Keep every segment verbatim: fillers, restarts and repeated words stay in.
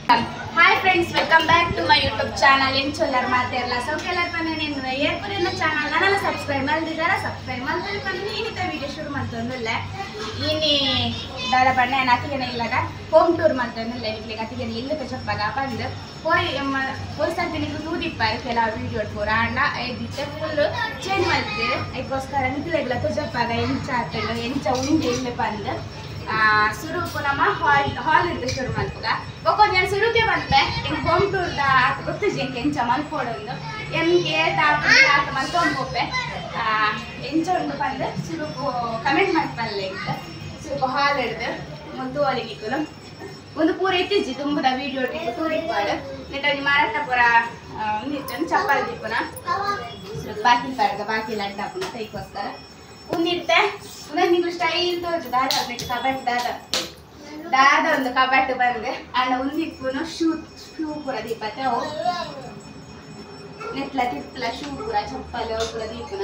Hi friends, welcome back to my YouTube channel. In cholar materla so kelar panne nenu airpurina channel nalla subscribe maldidara subscribe maldil panne inita video shuru maltondulla ini dala panne natigene illaga home tour maltondulla ikle gatigene illuke cheppaga pandu poi poi sante niku tudipparu kela video pura anda editte full change malte aikoskara niklegla to cheppaga encha atelo encha unde ille pandu सुरू को नम hall hall शुरू मल्पगा बकोन शुरू के बनते home tour गुर्तु इंच मल्पोडो एंगे ताक मल्पोपे इंच बंद शुरू कमेंट मल्पल्ले शुरू हॉल मुद्दु ओलिगिकुल ಒಂದು ಪೂರ ಇತ್ತಿಜಿ ತುಂಬದ ವಿಡಿಯೋ ಟಿಕ್ ತೂರಿಪಾಡು ನೆಟನಿ ಮಾರಾಟ ಪೂರ ಒಂದಿತ್ತು ಚಪ್ಪಲ್ ದಿಪ್ಪುನ ಬಾಕಿ ಪರ್ಗ ಬಾಕಿ ಲಡ್ಡಾಪುನ ತೈಕೋಸ್ಕರ ಒಂದಿತ್ತೆ ಉನ್ನ ನಿಂಗೆ ಸ್ಟೈಲ್ ತೋಜು ದಾದ ನೆಟ್ ಕಬಟ್ ದಾದ ದಾದ ಒಂದು ಕಬಟ್ ಬಂದೆ ಅಣ್ಣ ಒಂದಿಪ್ಪುನು ಶೂ ಶೂ ಪೂರ ದೀಪತ್ತೆ ಅವು ನೆಟ್ಲ ತಿಪ್ಪಲ ಶೂ ಪೂರ ಚಪ್ಪಲ್ ಪೂರ ದೀಪುನ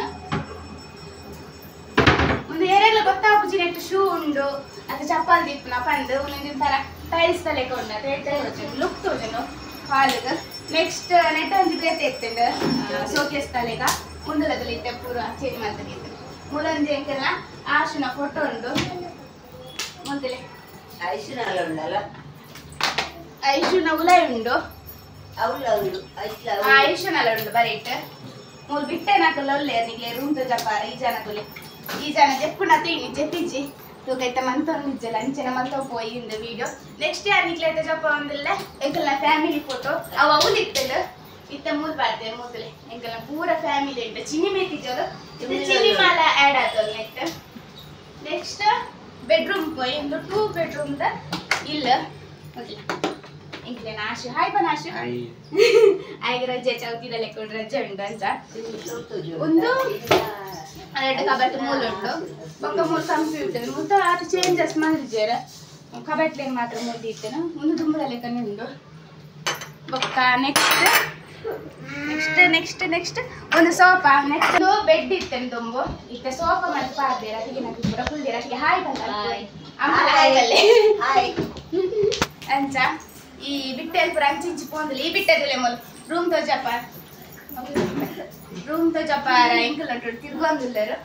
ಒಂದು ಏರೆಲ್ಲ ಗೊತ್ತಾಪುಜಿ ನೆಟ್ ಶೂ ಉಂಡು ಅದು ಚಪ್ಪಲ್ ದೀಪುನ ಪಂದು ಒಂದೊಂದಿನ ತರ ಟೈಲ್ಸ್ ತಲೆ ಕೊಂಡ ತೇಟೆ ಲುಕ್ ತೋಜನು ಹಾಲಿಗೆ ನೆಕ್ಸ್ಟ್ ನೆಟ್ ಒಂಜಿ ಬೇತೆ ಎತ್ತಂಡು ಶೋಕೇಸ್ ತಲೆಗ ಮುಂದಲದಲ್ಲಿ ಇತ್ತೆ ಪೂರ ಚೇಂಜ್ ಮಾಡ್ತಾನೆ ಮುಲಂಜಿ ಎಂಕೆಲ್ಲ ಆಶುನ ಫೋಟೋ ಉಂಡು ಮೊದಲೇ ಐಶುನ ಉಂಡಲ್ಲ ಐಶುನ ಉಲೈ ಉಂಡು ಅವಳ ಉಂಡು ಐಶುನಲ್ಲ ಉಂಡು ಬರೀಟ್ ಮೂರು ಬಿಟ್ಟೆ ನಾಕಲ್ಲ ಒಳ್ಳೆ ನಿಗೆ ರೂಮ್ ತ ಜಪಾರ ಈ ಜನ ಕೊಲೆ ಈ ಜನ ಜಪ್ಪುನ ತೀನಿ ಜೆಪ್ಪಿಜಿ ತೂಕೈತೆ ಮಂತೊಂದಿಜ್ಜಲ್ಲ ಅಂಚೆನ ಮಂತೊ ಪೋಯಿ ಇಂದ ವಿಡಿಯೋ ನೆಕ್ಸ್ಟ್ ಯಾರು ನಿಕ್ಲೈತೆ ಜಪ್ಪ ಒಂದಿಲ್ಲ ಎಂಕಲ್ಲ ಫ್ಯಾಮಿಲಿ ಫೋಟೋ ಅವು ಅವಳು ಇತ್ತಲ್ಲ ಇತ್ತ ಮೂರು ಬಾರ್ದೆ ಮೊದಲೇ ಎಂಕಲ್ಲ ಪೂರ ಫ್ಯಾಮಿಲಿ ಉಂಟು ಚಿನ್ನಿ ಮೇತಿಜೋರು ಚಿನ್ನಿ ಮಾಲ ಆ್ಯಡ್ ಆತಲ್ಲ ನೆಕ್ಸ್ಟ್ ನೆಕ್ಸ್ಟ್ ಬೆಡ್ರೂಮ್ ಪೋಯಿ ಒಂದು ಟೂ ಬೆಡ್ರೂಮ್ ದ ಇಲ್ಲ ಮೊದಲೇ ಎಂಕಲೆ ನಾಶು ಹಾಯ್ ಬಾ ನಾಶು ಆಯ್ಗ ರಜೆ ಚೌಕಿದಲ್ಲಿ ಕೊಂಡು ರಜೆ ಉಂಟು ಅಂತ ಒಂದು ಎರಡು ಕಬಟ್ ಮೂಲ ಉಂಟು ಬೊಕ್ಕ ಮೂರು ಕಂಪ್ಯೂಟರ್ ಮುತ್ತ ಅದು ಚೇಂಜಸ್ ಮಾಡಿದ್ದೇರ ಕಬಟ್ಲೆ ಮಾತ್ರ ಮೂತಿ ಇತ್ತೇನು ಒಂದು ದುಂಬಳ ಲೆಕ್ಕನೆ ಉಂಟು ಬೊಕ್ಕ ನೆಕ್ಸ್ಟ್ ನೆಕ್ಸ್ಟ್ ನೆಕ್ಸ್ಟ್ ನೆಕ್ಸ್ಟ್ ಒಂದು ಸೋಫಾ ನೆಕ್ಸ್ಟ್ ಬೆಡ್ ಇತ್ತೇನು ತುಂಬು ಇತ್ತೆ ಸೋಫಾ ಮಾಡಿ ಪಾರ್ದೇರ ಅತಿಗೆ ನನಗೆ ಪೂರ ಫುಲ್ದೇರ ಅತಿಗೆ ಹಾಯ್ ಬಂದ ಆಮೇಲೆ ಹಾಯಲ್ಲೇ ಹಾಯ್ ಅಂಚ ಈ ಬಿಟ್ಟೆಲ್ ಪೂರ ಅಂಚಿ ಇಂಚಿ ಪೋಂದಿಲ್ಲ ಈ ಬಿಟ್ಟೆದಲ್ಲೇ ಮೊದಲು ರೂಮ್ ತೋ ಜಪಾರ್ ರೂಮ್ ತೋ ಜಪಾರ ಎಂಕಲ್ ಉಂಟು ತಿರ್ಗೊಂದಿಲ್ಲರು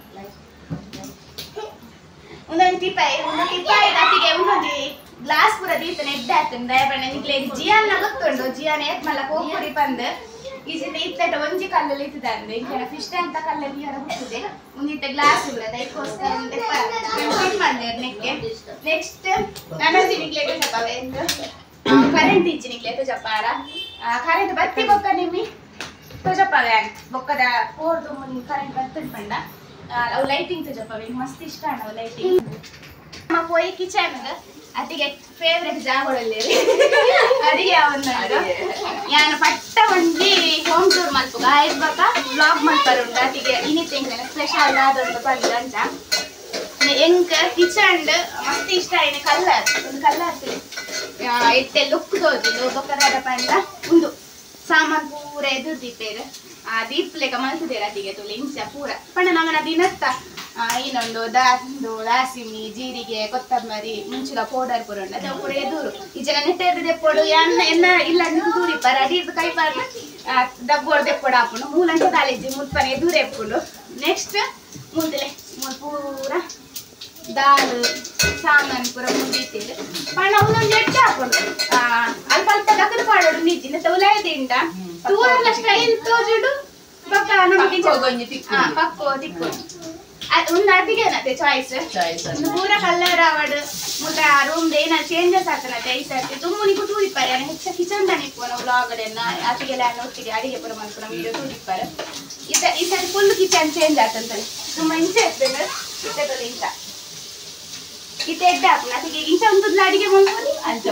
ಒಂದೊಂದು ಟಿಪಾಯಿ ಒಂದು ಟಿಪಾಯಿ ಅತಿಗೆ ಒಂದೊಂದು ಗ್ಲಾಸ್ ಪೂರ ದೀತ ನೆಡ್ಡೆ ಆಗ್ತದೆ ದಯಬಣ್ಣ ನಿಕ್ಲೆ ಜಿಯಾನ ಗೊತ್ತುಂಡು ಜಿಯಾನ ಏತ್ ಮಲ್ಲ ಹೋಗ್ಪುರಿ ಬಂದು ಈ ಜೊತೆ ಇತ್ತ ಒಂಜಿ ಕಲ್ಲಲ್ಲಿ ಇತ್ತದಂದೆ ಇಂಕೆನ ಫಿಶ್ ಟ್ಯಾಂಕ್ ಕಲ್ಲಲ್ಲಿ ನೀರ ಹುಟ್ಟಿದೆ ಒಂದಿತ್ತ ಗ್ಲಾಸ್ ಪೂರ ದೈಕೋಸ್ಕರ ಫಿಟ್ ಮಾಡಿದೆ ನೆಕ್ಕೆ ನೆಕ್ಸ್ಟ್ ನನ್ನದಿ ನಿಕ್ಲೆ ಜಪಾವೆ ಎಂದು ಕರೆಂಟ್ ಇಜ್ಜಿ ನಿಕ್ಲೆ ಜಪಾರ ಕರೆಂಟ್ ಬತ್ತಿ ಬೊಕ್ಕ ನಿಮ್ಮಿ ತೋಜಪ್ಪಾವೆ ಬೊಕ್ಕದ ಪೋರ್ದು ಮುನಿ ಕರೆಂಟ್ ಬರ್ತದೆ ಪಂಡ ಅವು ಲೈಟಿಂಗ್ ತೋಜಪ್ಪಾವೆ ಮಸ್ತ್ ಇಷ್ಟ ಅಣ್ಣ ಲೈಟಿಂಗ್ ನಮ್ಮ ಪೋಯಿ ಕಿಚನ್ ಅತಿಗೆ ಫೇವ್ರೆಟ್ ಜಾಗಗಳಲ್ಲಿ ಅಡಿಗೆ ಒಂದು ಯಾನು ಪಟ್ಟ ಒಂಜಿ ಹೋಮ್ ಟೂರ್ ಮಲ್ಪುಗ ಆಯ್ಬಕ ವ್ಲಾಗ್ ಮಲ್ಪರು ಉಂಟು ಅತಿಗೆ ಇನ್ನಿತ್ತು ಎಂಕನೆ ಸ್ಪೆಷಲ್ ಆದೊಂದು ಬಂದು ಅಂಚ ಎಂಕ ಕಿಚನ್ ಮಸ್ತ್ ಇಷ್ಟ ಆಯ್ನೆ ಕಲ್ಲರ್ ಒಂದು ಕಲ್ಲರ್ ಇತ್ತೆ ಲುಕ್ ತೋಜಿದು ಬೊಕ್ಕದಾದ ಪಂಡ ಒಂದು ಸಾಮಾನು ಪೂರ ಎದುರು ದೀಪೇರು ಆ ದೀಪ ಲೆಕ್ಕ ಮಲ್ತಿದ್ದೇರ ಅತಿಗೆ ತುಳಿ ಇಂಚ ಪೂರ ಪಂಡ ನಮ್ಮನ ದಿನತ್ತ ಇನ್ನೊಂದು ದಾಸು ದಾಸಿಮಿ ಜೀರಿಗೆ ಕೊತ್ತಂಬರಿ ಮುಂಚಿನ ಪೌಡರ್ ಪೂರ ಉಂಟು ಅದು ಪೂರ ಎದುರು ಈ ಜನ ನೆಟ್ಟೆದ್ದು ದೆಪ್ಪೋಡು ಎನ್ನ ಎನ್ನ ಇಲ್ಲ ದೂರಿಪ್ಪಾರ ಅಡಿದು ಕೈ ಪಾರ ಡಬ್ಬೋಡು ದೆಪ್ಪೋಡು ಹಾಕೊಂಡು ಮೂಲಂಚ ತಾಳಿಜ್ಜಿ ಮುಲ್ಪನ ಎದುರು ಎಪ್ಪುಡು ನೆಕ್ಸ್ಟ್ ಮುಂದಲೆ ಮೂರು ಪೂರ ದಾಲ್ ಸಾಮಾನು ಪೂರ ಮುಗಿತೀರಿ ಪಣ ಒಂದೊಂದು ಎಟ್ಟು ಹಾಕೊಂಡು ಅಲ್ಪ ಅಲ್ಪ ದಕ್ಕದ ಪಾಡೋಡು ನಿಜ್ಜಿನ ತೌಲಾಯ್ದಿಂದ ತೂರಲ್ಲ ಸ್ಟೈಲ್ ತೋಜುಡು ಪಕ್ಕ ನಮಗೆ ಪಕ್ಕೋ ದಿಕ್ಕು ಒಂದು ಅದಿಗೆ ಏನತ್ತೆ ಚಾಯ್ಸ್ ಒಂದು ಪೂರ ಕಲ್ಲರ್ ಆವಡ್ ಮುಟ್ಟ ರೂಮ್ ಏನ ಚೇಂಜಸ್ ಆಗ್ತಾನತ್ತೆ ಈ ಸರ್ತಿ ತುಂಬನಿಗೂ ತೂರಿಪ್ಪಾರೆ ಹೆಚ್ಚ ಕಿಚನ್ ತಾನೆ ಇಪ್ಪು ವ್ಲಾಗಡೆಲ್ಲ ಅತಿಗೆಲ್ಲ ಒಟ್ಟಿಗೆ ಅಡಿಗೆ ಪುರ ಮಾಡ್ಕೊಂಡು ವಿಡಿಯೋ ತೂರಿಪ್ಪಾರೆ ಇದ ಈ ಸರ್ತಿ ಫುಲ್ ಕಿಚನ್ ಚೇಂಜ್ ಆಗ್ತಂತಲ್ಲಿ ತುಂಬ ಇಂಚೆ ಇರ್ತದೆ ಇತ್ತದಲ್ಲಿ ಇಂಚ ಇತ್ತೆ ಎಡ್ಡೆ ಹಾಕೋಣ ಅತಿಗೆ ಇಂಚ ಒಂದು ಅಡಿಗೆ ಮಾಡ್ಕೊಳ್ಳಿ ಅಂತ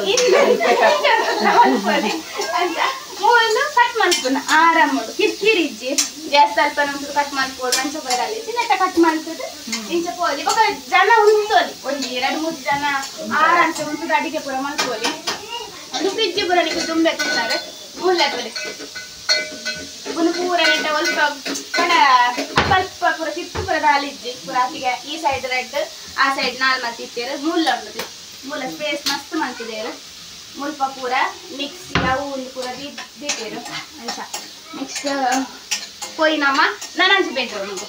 ಅಂತ ಮೂವೊಂದು ಕಟ್ ಮಾಡ್ಕೊಣ ಆರಾಮ್ ಮಾಡು ಕಿರ್ಕಿರಿ ಇಜ್ಜಿ ಗ್ಯಾಸ್ ಸ್ವಲ್ಪ ನಮ್ದು ಕಟ್ ಮಾಡ್ಕೊಡು ಮಂಚ ಬರಲ್ಲ ಚಿನ್ನಟ್ಟ ಕಟ್ ಮಾಡ್ತದೆ ಇಂಚ ಪೋಲಿ ಬೊಕ್ಕ ಜನ ಉಂಟೋಲಿ ಒಂದು ಎರಡು ಮೂರು ಜನ ಆರಾಮ್ಸೆ ಉಂಟು ಅಡಿಗೆ ಪೂರ ಮಾಡ್ಕೊಳ್ಳಿ ಒಂದು ಫ್ರಿಜ್ ಪೂರ ನಿಮಗೆ ತುಂಬೆ ತಿಂತಾರೆ ಮುಲ್ಲದಲ್ಲಿ ಒಂದು ಪೂರ ನೆಟ್ಟ ಸ್ವಲ್ಪ ಕಣ ಸ್ವಲ್ಪ ಪೂರ ಕಿತ್ತು ಪೂರ ದಾಲಿಜ್ಜಿ ಪೂರ ಅತಿಗೆ ಈ ಸೈಡ್ ರೆಡ್ ಆ ಸೈಡ್ ನಾಲ್ ಮತ್ತೆ ಇತ್ತೇರು ಮೂಲ ಉಂಟು ಮೂಲ ಸ್ಪೇಸ್ ಮಸ್ತ್ ಮಾಡ್ತಿದ್ದೇರು ಮುಲ್ಪ ಪೂರ ಮಿಕ್ಸಿ ಅವು ಒಂದು ಪೂರ ದೀ ದೀಪೇರು ಅಂತ ನೆಕ್ಸ್ಟ್ ಪೋಯಿನಮ್ಮ ನನಂಚು ಬೆಡ್ರೂಮ್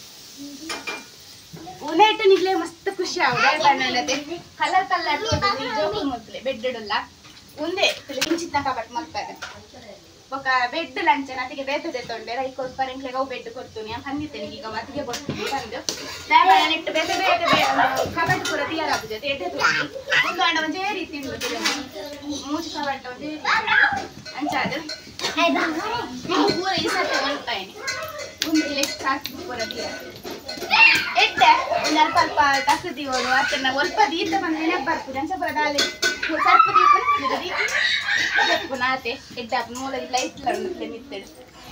ಉನೇಟು ನಿಗ್ಲೆ ಮಸ್ತ್ ಖುಷಿ ಆಗುದು ಬಣ್ಣತೆ ಕಲರ್ ಕಲರ್ ಜೋಕು ಮೊದಲೇ ಬೆಡ್ ಇಡಲ್ಲ ಒಂದೇ ಇಂಚಿತ್ತ ಕಬಟ್ ಮಲ್ಪದೆ ఒక బెడ్ లంచ్ అతికి ಬೇತದೆ ತೊಂಡೆ ರೈಕೋಸ್ ಪರಂಕ್ಲೆ ಗೌ ಬೆಡ್ ಕೊಡ್ತೀನಿ ಅಂತ ಅಂದಿದ್ದೇನೆ ಈಗ ಅತಿಗೆ ಕೊಡ್ತೀನಿ ಬಂದು ದಾಬಳ ನೆಟ್ಟು ಬೇತೆ ಬೇತೆ ಕಬಟ್ ಪೂರ ತಯಾರ ಆಗುದು ತೇಟೆ ತೊಂಡಿ ಒಂದು ಅಂಡ ಒಂದೇ ರೀತಿ ಉಂಟು ಮೂಜು ಕಬಟ್ ಒಂದೇ ರೀತಿ ಅಂಚಾದ ಪೂರ ಈ ಸತ್ತೆ ಮಲ್ಪಾಯಿನಿ ಒಂದು ಲೆಕ್ಕ ಹಾಕಿ ಪೂರ ತಯಾರ ಎಡ್ಡೆ ಒಂದು ಅಲ್ಪ ಅಲ್ಪ ತಕ್ಕದೀವಳು ಅತ್ತನ್ನ ಒಲ್ಪ ದೀತ ಬಂದೇನೆ ಬರ್ತದೆ ಅನ್ಸ ಪೂರ ದಾಲಿ ಸ್ವಲ್ಪ ದೀಪ ದೀಪ ನಾತೆ ಎಡ್ಡೆ ಅಪ್ಪ ಮೂಲ ಲೈಟ್ ಲಡ್ಲೆ ನಿಂತೇಳು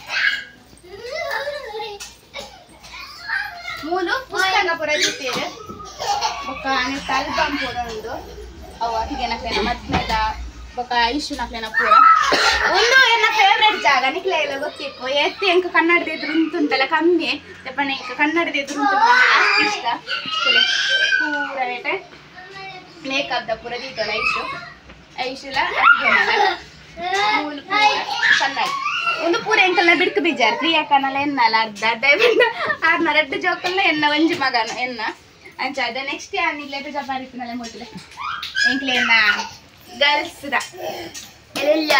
ಮೂಲು ಪುಸ್ತಕ ಪೂರ ದೀಪೇರು ಬೊಕ್ಕ ನೆಟ್ಟ ಆಲ್ಬಮ್ ಪೂರ ಉಂಡು ಅವು ಅತಿಗೆ ನಕ್ಲೇನ ಮದ್ಮೇದ ಬೊಕ್ಕ ಇಶ್ಯೂ ನಕ್ಲೇನ ಪೂರ ಒಂದು ಎನ್ನ ಫೇವ್ರೇಟ್ ಜಾಗ ನಿಕ್ಲೆ ಎಲ್ಲ ಗೊತ್ತಿಕ್ಕು ಎತ್ತಿ ಎಂಕ ಕನ್ನಡದ ಎದುರು ಉಂಟುಂಟಲ್ಲ ಕಮ್ಮಿ ತೆಪ್ಪಣ ಎಂಕ ಕನ್ನಡದ ಎದುರು ಉಂಟು ಇಷ್ಟ ಪೂರ ಬೇಟೆ ಮೇಕಪ್ ದ ಪೂರ ದೀತಲ್ಲ ಐಶು ಐಶುಲ ಮೂಲು ಪೂರ ಕನ್ನಡ ಒಂದು ಪೂರ ಎಂಕಲ್ನ ಬಿಡ್ಕು ಬೀಜಾರ್ ಪ್ರಿಯಾಕನಲ್ಲ ಎನ್ನಲ್ಲ ಅರ್ಧ ದಯವಿಟ್ಟು ಆರ್ನ ರೆಡ್ ಜೋಕಲ್ನ ಎನ್ನ ಒಂಜಿ ಮಗನ ಎನ್ನ ಅಂಚ ಅದ ನೆಕ್ಸ್ಟ್ ಯಾನಿಗ್ಲೆ ಜಪಾನಿಕ್ನಲ್ಲ ಮೊದಲೇ ಎಂಕ್ಲೆ ಎನ್ನ ಗರ್ಲ್ಸ್ ದ ಎಲ್ಲ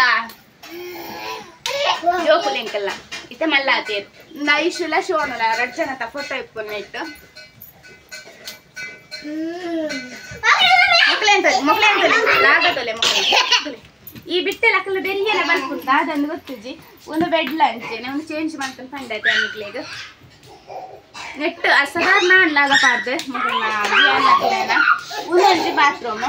ಜೋಕುಲು ಎಂಕಲ್ಲ ಇತ್ತೆ ಮಲ್ಲ ಆತೇರು ಐಶುಲ ಶೋನಲ ರಡ್ ಜನತ ಫೋಟೋ ಇಪ್ಪುನ ಇಟ್ಟು ಮಕ್ಕಳೇ ಅಂತ ಮಕ್ಕಳೇ ಅಂತ ಲಾಗದೊಲೆ ಮಕ್ಕಳು ಈ ಬಿಟ್ಟೆಲ್ಲ ಅಕ್ಕಲ್ಲ ಬೆರಿಯೆಲ್ಲ ಬರ್ಕುಂಟ ಅದೊಂದು ಗೊತ್ತಿಜ್ಜಿ ಒಂದು ಬೆಡ್ ಲಂಚೇನೆ ಒಂದು ಚೇಂಜ್ ಮಾಡ್ಕೊಂಡು ಪಂಡಾಯ್ತು ಅನ್ನಿಕ್ಲೇದು ನೆಟ್ಟು ಸಾಧಾರಣ ಅಲ್ಲಾಗಬಾರ್ದು ಮಕ್ಕಳನ್ನ ಒಂದೊಂದು ಬಾತ್ರೂಮ್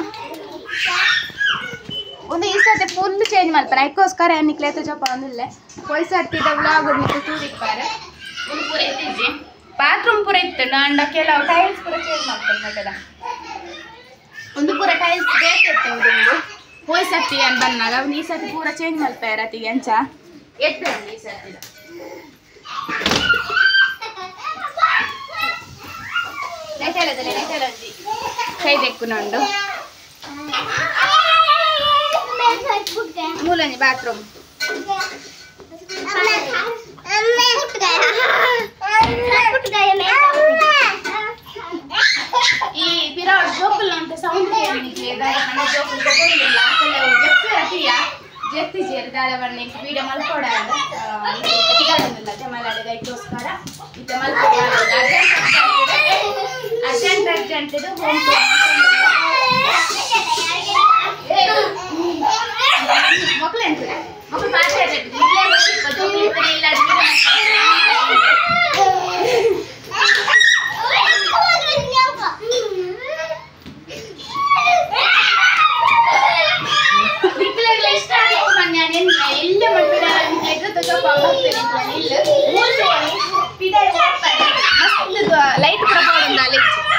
ಒಂದು ಈ ಸರ್ತಿ ಫುಲ್ ಚೇಂಜ್ ಮಾಡ್ತಾರೆ ಅದಕ್ಕೋಸ್ಕರ ಅನ್ನಿಕ್ಲೇತು ಜೋಪ ಒಂದಿಲ್ಲ ಹೊಯ್ ಸರ್ತಿದ ವ್ಲಾಗ್ ನಿಂತು ತೂರಿಕ್ತಾರೆ ಒಂದು ಪೂರ ಇತ್ತಿಜ್ಜಿ ಬಾತ್ರೂಮ್ ಪೂರ ಇತ್ತು ಅಂಡ ಕೆಲವು ಟೈಲ್ಸ್ ಪೂರ ಚೇಂಜ್ ಮಾಡ್ತಾರೆ ಮಟ್ಟದ ಒಂದು ಪೂರ ಟೈಲ್ಸ್ ಬೇಕಿತ್ತು ಒಂದು ಹೋಯ್ ಸರ್ತಿ ಅಂತ ಬಂದಾಗ ಒಂದು ಈ ಸರ್ತಿ ಪೂರ ಚೇಂಜ್ ಮಾಡ್ತಾರೆ ಅತಿಗೆ ಅಂಚ ಎತ್ತು ಈ ಸರ್ತಿದ ನೆಟೆಲದಲ್ಲಿ ನೆಟೆಲಜ್ಜಿ ಕೈ ತೆಕ್ಕುನುಂಡು ಮೂಲನಿ ಬಾತ್ರೂಮ್ ಈ ಪಿರಾಡ್ ಜೋಕುಲ್ ಅಂತ ಸೌಂಡ್ ಕೇಳಿದ್ವಿ ನನ್ನ ಜೋಕುಲ್ ತಗೊಂಡಿಲ್ಲ ಜಪ್ಪಿ ಅತಿಯ ಜತ್ತಿ ಸೇರಿ ದಾಳವಣ್ಣ ವೀಡಿಯೋ ಮಲ್ಕೊಡ ತಿಗಾಡೋದಿಲ್ಲ ಜಮಲಾಡಿದ ಇದಕ್ಕೋಸ್ಕರ ಇತ್ತ ಮಲ್ಕೊಡ ಅರ್ಜೆಂಟ್ ಅರ್ಜೆಂಟ್ ಇದು ಹೋಮ್ ಮಕ್ಕಳು ಎಂತ ಮಕ್ಕಳು ಮಾತಾಡ್ಬೇಕು ಇಲ್ಲ ಇಷ್ಟ ಆಗಿತ್ತು ಮನ್ಯ ಎಲ್ಲ ಮಾಡ್ಬಿಡ ಲೈಟ್ ಪ್ರಭಾವ ಅಲ್ಲಿ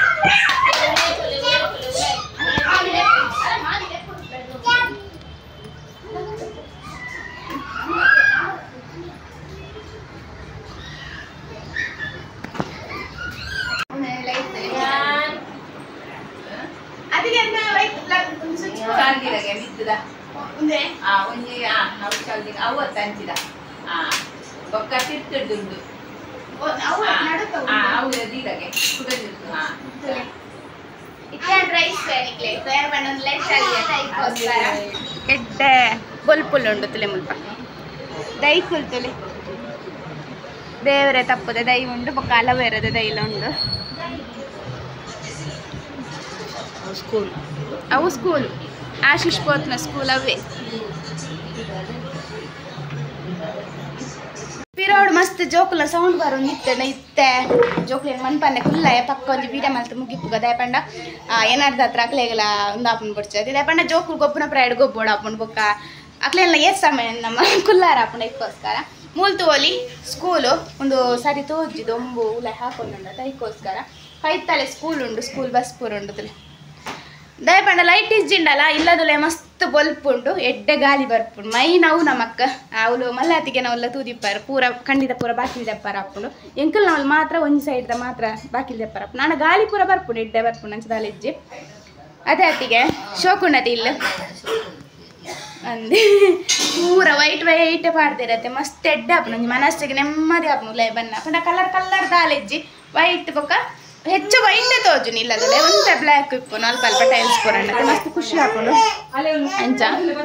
ಅವತ್ತಂಚಿದ ಬೊಕ್ಕ ತಿರ್ತಿಡ್ದುಂಡು ದೀರಗೆ ಎಡ್ಡೆ ಬೊಲ್ಪುಲ್ ಉಂಡು ತುಲೆ ಮುಲ್ಪ ದೈ ಕುಲ್ತುಲೆ ದೇವರೇ ತಪ್ಪದೆ ದೈ ಉಂಡು ಬೊಕ್ಕ ಅಲವೇರದ ದೈಲ ಉಂಡು ಸ್ಕೂಲ್ ಅವು ಸ್ಕೂಲ್ ಆಶೀಶ್ ಪೋತ್ನ ಸ್ಕೂಲ್ ಅವೇ ಪಿರೋಡ್ ಮಸ್ತ್ ಜೋಕುಲ ಸೌಂಡ್ ಬರೋ ನಿತ್ತೆ ಇತ್ತೆ ಜೋಕುಲ ಮನ್ಪನ್ನೆ ಕುಲ್ಲ ಪಕ್ಕ ಒಂದು ವೀಡಿಯೋ ಮಲ್ತು ಮುಗಿಪ್ಪುಗ ದಯಪಂಡ ಏನಾರ್ದ ಹತ್ರ ಅಕ್ಲೆಗಳ ಒಂದು ಆಪನ್ ಬಿಡ್ಚದು ದಯಪಂಡ ಜೋಕುಲ್ ಗೊಬ್ಬನ ಪ್ರೈಡ್ ಗೊಬ್ಬೋಡು ಆಪನ್ ಬೊಕ್ಕ ಅಕ್ಲೆಲ್ಲ ಏಸ್ ಸಮಯ ನಮ್ಮ ಕುಲ್ಲಾರ ಆಪಣ ಇದಕ್ಕೋಸ್ಕರ ಮೂಲ್ ತೋಲಿ ಸ್ಕೂಲು ಒಂದು ಸರಿ ತೋಜ್ಜಿದು ಒಂಬು ಉಲ ಹಾಕೊಂಡು ಅದಕ್ಕೋಸ್ಕರ ಪೈತಲೆ ಸ್ಕೂಲ್ ಉಂಡು ಸ್ಕೂಲ್ ಬಸ್ ಪೂರ ಉಂಡು ತುಲೆ ದಯಪಂಡ ಲೈಟ್ ಇಜ್ಜಿಂಡಲ್ಲ ಇಲ್ಲದಲೆ ಮಸ್ತ್ ಬಲ್ಪ್ ಉಂಟು ಎಡ್ಡೆ ಗಾಲಿ ಬರ್ಪುಂಡು ಮೈ ನಾವು ನಮ್ಮಕ್ಕ ಅವಳು ಮಲ್ಲಾತಿಗೆ ನಾವೆಲ್ಲ ತೂದಿಪ್ಪಾರ ಪೂರ ಖಂಡಿತ ಪೂರ ಬಾಕಿಲ್ ದೆಪ್ಪಾರ ಹಾಕೊಂಡು ಎಂಕಲ್ ನಾವಲ್ಲಿ ಮಾತ್ರ ಒಂದು ಸೈಡ್ದ ಮಾತ್ರ ಬಾಕಿಲ್ ದೆಪ್ಪಾರ ನಾನು ಗಾಲಿ ಪೂರ ಬರ್ಪುಂಡು ಎಡ್ಡೆ ಬರ್ಪುಂಡು ಅಂಚದಾಲ ಇಜ್ಜಿ ಅದೇ ಅತ್ತಿಗೆ ಶೋಕುಂಡತಿ ಇಲ್ಲ ಅಂದೆ ಪೂರ ವೈಟ್ ವೈಟ್ ಪಾಡ್ದಿರತ್ತೆ ಮಸ್ತ್ ಎಡ್ಡೆ ಆಪುನು ಒಂಜಿ ಮನಸ್ಸಿಗೆ ನೆಮ್ಮದಿ ಆಪುನು ಲೈ ಬಣ್ಣ ಪಂಡ ಕಲರ್ ಕಲರ್ ದಾಲೆಜ್ಜಿ ವೈಟ್ ಬೊಕ್ಕ ಹೆಚ್ಚು ವೈಟ್ ತೋಜುನಿ ಇಲ್ಲದಲೆ ಒಂತೆ ಬ್ಲ್ಯಾಕ್ ಇಪ್ಪುನು ಅಲ್ಪ ಅಲ್ಪ ಟೈಲ್ಸ್ ಪೂರಣ್ಣ ಮಸ್ತ್ ಖುಷಿ ಆಪುನು ಅಂಚ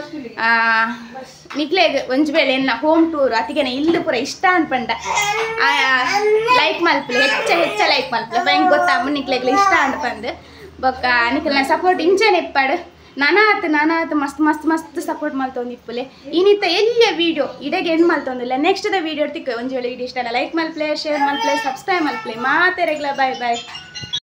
ನಿಕ್ಲೆಗ್ ಒಂಜಿ ವೇಳೆ ಎನ್ನ ಹೋಮ್ ಟೂರ್ ಅತಿಗೆನೆ ಇಲ್ಲು ಪೂರ ಇಷ್ಟ ಅನ್ಪಂಡ ಲೈಕ್ ಮಲ್ಪಲೆ ಹೆಚ್ಚ ಹೆಚ್ಚ ಲೈಕ್ ಮಲ್ಪಲೆ ಫೈನ್ ಗೊತ್ತಾಮು ನಿಕ್ಲೆಗ್ಲ ಇಷ್ಟ ಅನ್ಪಂದು ಬೊಕ್ಕ ನಿಕ್ಲ ಸಪೋರ್ಟ್ ಇಂಚನೆ ಇಪ್ಪಾಡು ನಾನಾತ್ ನಾನಾತ್ ಮಸ್ತ್ ಮಸ್ತ್ ಮಸ್ತ್ ಸಪೋರ್ಟ್ ಮಲ್ತೊಂದು ಇಪ್ಪುಲೆ ಇನ್ನಿತ್ತ ಎಲ್ಲಿಯ ವೀಡಿಯೋ ಇಡೆಗೆ ಎಂಡ್ ಮಲ್ತೊಂದಿಲ್ಲ ನೆಕ್ಸ್ಟ್ ದ ವೀಡಿಯೋ ತಿಕ್ಕ ಒಂಜಿ ವೇಳೆ ವಿಡಿಯೋ ಇಷ್ಟ ಅಲ್ಲ ಲೈಕ್ ಮಲ್ಪ್ಲೆ ಶೇರ್ ಮಲ್ಪ್ಲೆ ಸಬ್ಸ್ಕ್ರೈಬ್ ಮಲ್ಪ್ಲೆ ಮಾತೆ ರೆಗ್ಲ ಬಾಯ್ ಬಾಯ್